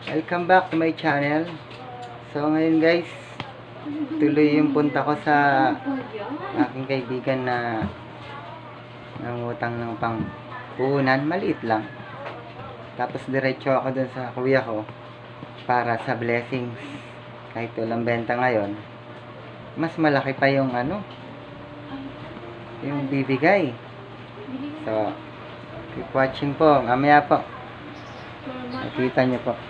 Welcome back to my channel. So ngayon guys, tuloy yung punta ko sa aking kaibigan na nangutang ng pang-puhunan, maliit lang. Tapos diretso ako dun sa kuya ko para sa blessings. Kahit walang benta ngayon, mas malaki pa yung yung bibigay. So keep watching po, mamaya po nakita nyo po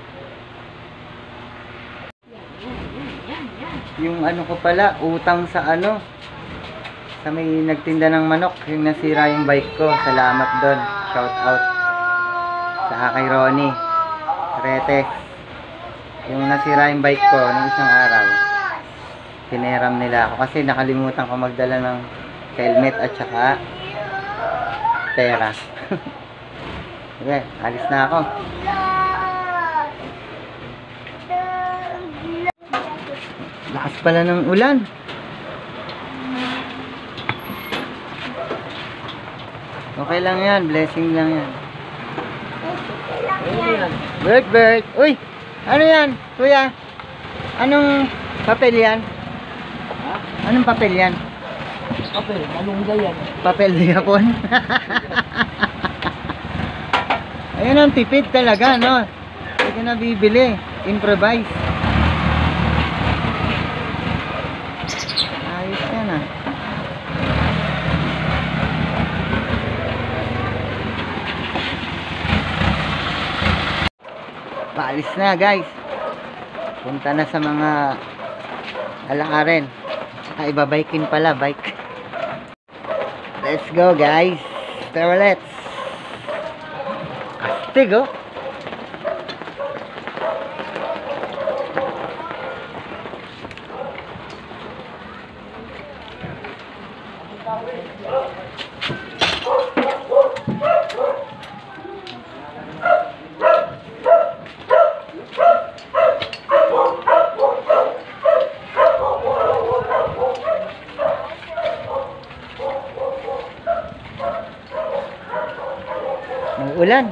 yung ko pala, utang sa sa may nagtinda ng manok, yung nasira yung bike ko. Salamat doon, shout out sa kay Ronnie Retes. Yung nasira yung bike ko nung isang araw, pineram nila ako kasi nakalimutan ko magdala ng helmet at saka pera. Okay, alis na ako. Lakas pala ng ulan. Okay lang yan, blessing lang yan. Bird. Uy, ano yan, kuya? Anong papel yan? Anong papel yan? Papel, malunggay yan. Papel di Japon. Ayun ang tipid talaga, no? Hindi ka na bibili. Improvise. Ayos yan, ah. Paalis na, guys. Punta na sa mga alakarin. Saka ibabikin pala, bike. Let's go, guys. Let's. Astig, oh. Ulan.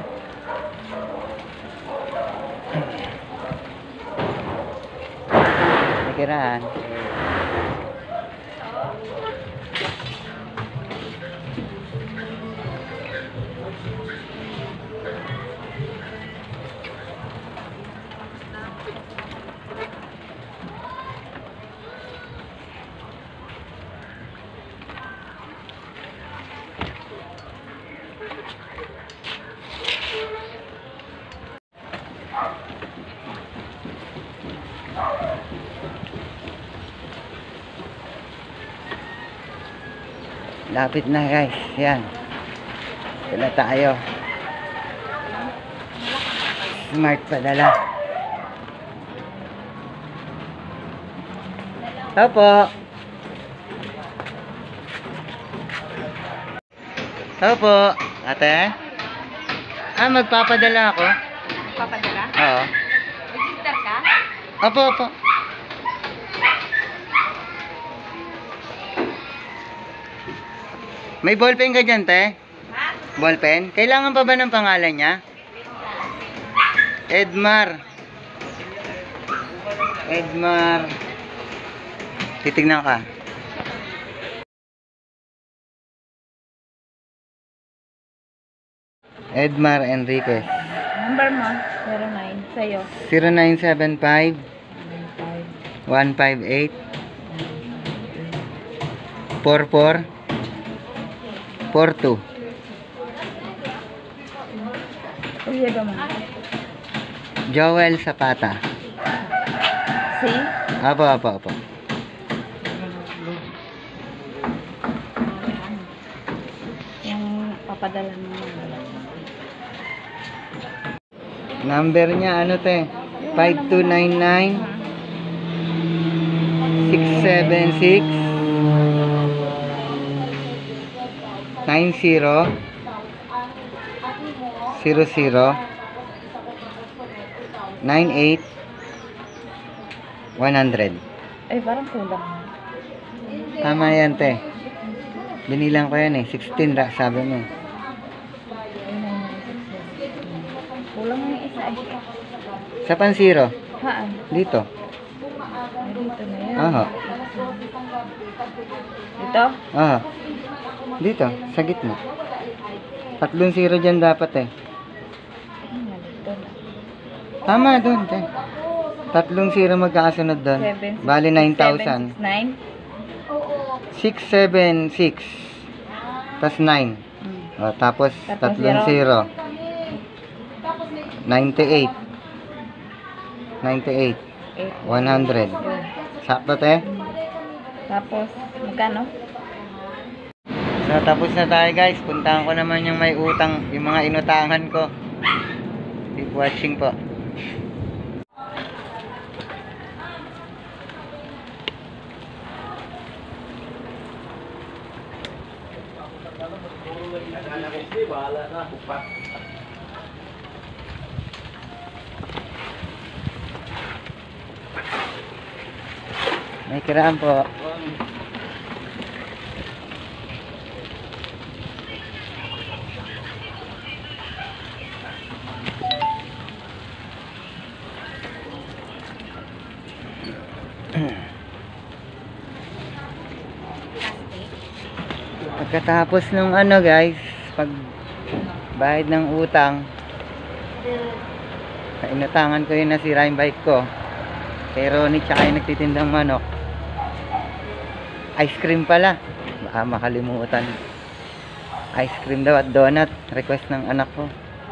Nakiraan. Lapit na, guys. Yan. Dala tayo. Smart padala. Opo. Opo. Ate? Magpapadala ako. Papadala? Oo. Mag-sister ka? Opo. May ballpen ka dyan, te? Ha? Ballpen? Kailangan pa ba ng pangalan niya? Edmar. Titignan ka. Edmar Enriquez. Number mo? 09. Sa'yo? 0975 158 44 42. Kuya ba mo? Joel Zapata. Si? Apo. Yung papadala mo. Number niya te? 5299 676 90 00 98 100. Ay, parang kulang. Tama yan, te. Binilang ko yan 16 sabi mo. Kulang yung isa eh. Sa pansiro. Haan? Dito. Ay, dito na yan. Aha. Dito? Aha. Dito, sa gitna. 3 zero dyan dapat eh. Dito na. Tama doon, te. 3 zero magkakasunod doon. 7, Bali 9,000. 9? 676. Tas 9. O, tapos 3 zero. 98. 98. 100. Sakto, te? Tapos, magkano? So, tapos na tayo, guys. Puntahan ko naman yung may utang, yung mga inutangan ko. Keep watching po. May kiraan po. Pagkatapos nung ano, guys, pag bayad ng utang, inutangan ko yung nasira yung bike ko kay Ronnie tsaka yung nagtitindang manok. Ice cream pala, baka makalimutan. Ice cream daw at donut, request ng anak ko.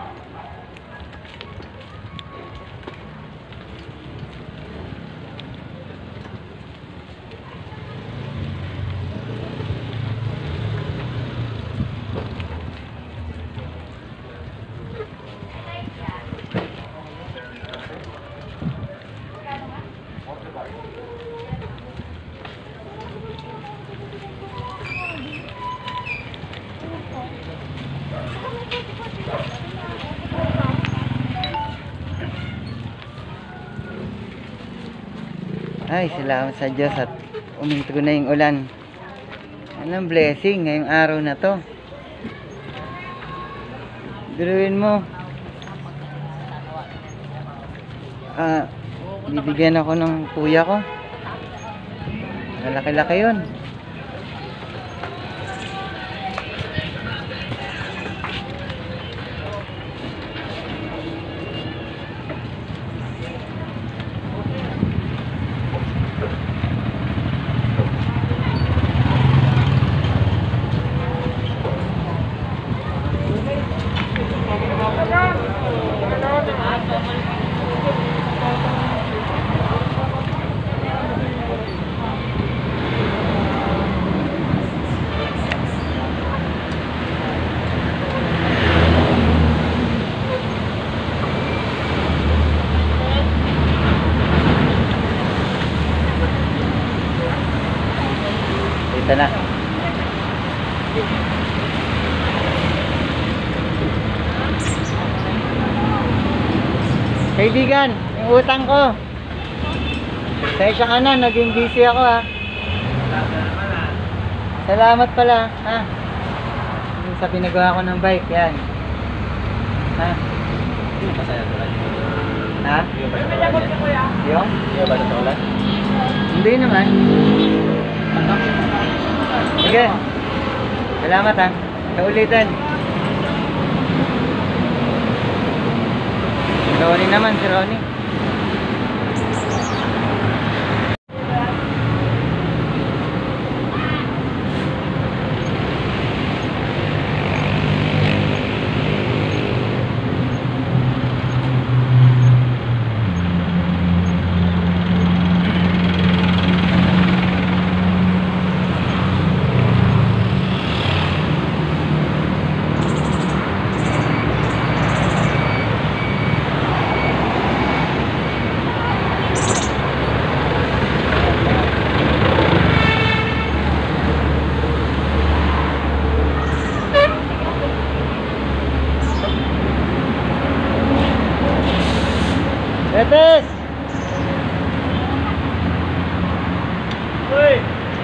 Ay, salamat sa Diyos at uminto na yung ulan. Anong blessing ngayong araw na to. Biruin mo. Bibigyan ako ng kuya ko. Malaki-laki yun. Dito na. Kaibigan, yung utang ko. Sensya ka na, naging busy ako ha. Salamat pala, ha. Yung sa pinagawa ko ng bike, yan. Ha? Ha? Yung? Hindi naman. Sige. Salamat ha. Sa ulitin. Si Ronnie naman, si Ronnie. Betes! Uy!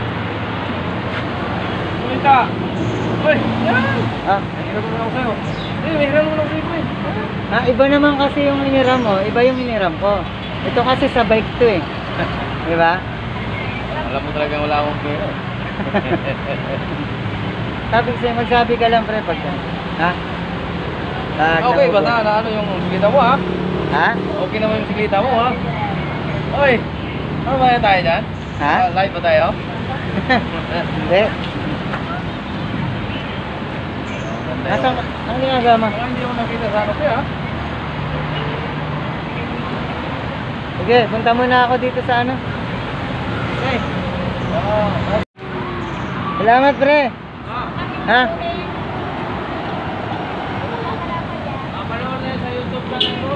Kumita! Uy! Yan! Ah, Hiram mo na ako sa'yo. Eh, may hiram mo na ako sa'yo, eh. ah, iba naman kasi yung hiniram mo, iba yung hiniram ko. Ito kasi sa bike to eh. Di ba? Alam mo talaga wala akong pera. Sabi ko sa'yo, magsabi ka lang pre pag ha? Pag Okay ba nakuha. na ano yung siglita mo ha? Ha? Okay naman yung siglita mo ha? Oy! Ano ba tayo dyan? Ha? Live ba tayo? Hindi. Nasaan ka? Ang ginagawa mo? Parang hindi mo nakita sa ano ha? Sige, punta muna ako dito sa ano. Okay. Salamat pre. Ha? Mapanood na sa YouTube channel ko.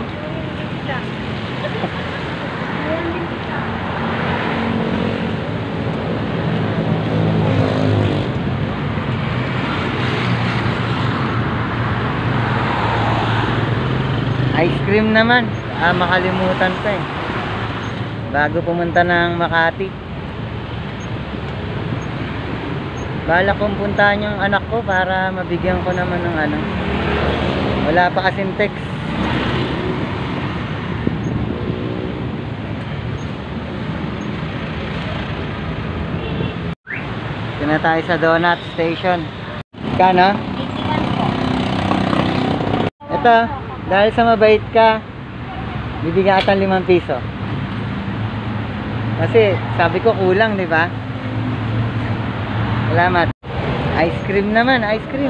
Ice cream naman. Makalimutan pa eh. Bago pumunta ng Makati. Bala kong puntahan yung anak ko para mabigyan ko naman ng ano. Wala pa kasing text. Ito na tayo sa donut station. Kano? Ito, dahil sa mabait ka, bibigyan ka 5 piso. Kasi sabi ko kulang, di ba? Salamat. Ice cream naman, ice cream.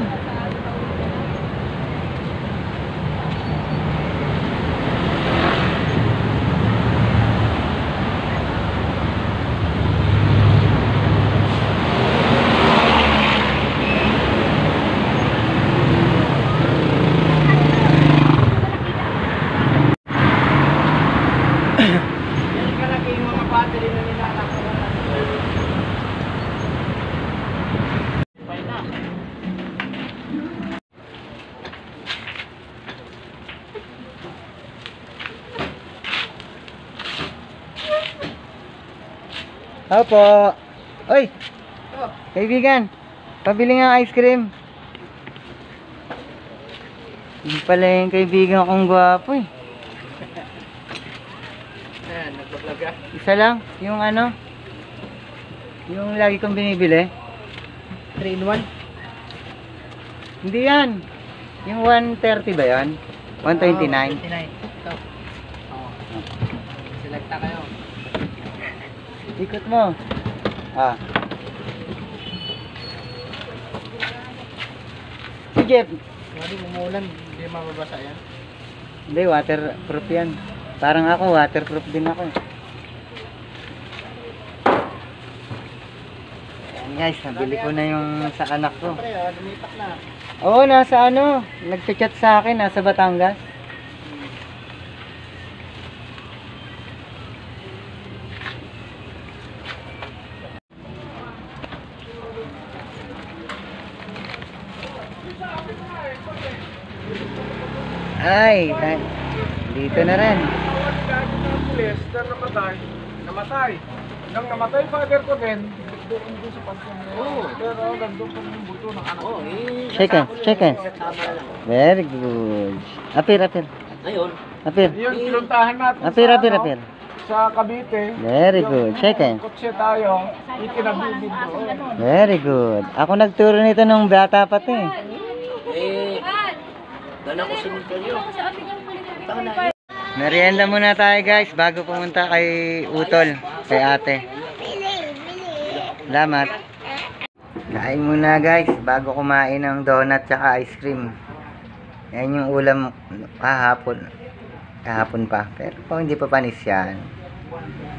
Opo. Oy. Kaibigan, pabili nga ice cream. Yung pala yung kaibigan kong gwapo eh. Ayan, nagbablog ka. Isa lang, yung ano, yung lagi kong binibili. 3 in 1? Hindi yan. Yung 130 ba yan? 129. 29. Ito. Oo. Selecta kayo. Ikot mo. Ah. Si Jeff. Hindi umuulan, hindi mababasa yan. Hindi, waterproof yan. Parang ako, waterproof din ako. Ayan guys, nabili ko na yung sa anak ko. Pre, lumipat na. Oo, nasa ano, nagchat sa akin, nasa Batangas. Ay, dito na rin. Ng pulis na namatay. Nang namatay father ko din, doon sa pansyon niya. Oo. Pero nandun pa yung buto ng anak ko. Chicken. Very good. Apir. Ayun. Apir. Yun, pinuntahan natin Apir. sa Cavite. Very good. Chicken. Kotse tayo, ikinabibig doon. Very good. Ako nagturo nito nung bata pa to eh. Dala ko simenteryo. Merienda muna tayo guys bago pumunta kay Utol, kay ate. Salamat. Kain muna guys bago kumain ng donut tsaka ice cream. Yan yung ulam kahapon. Kahapon pa. Pero hindi pa panis yan.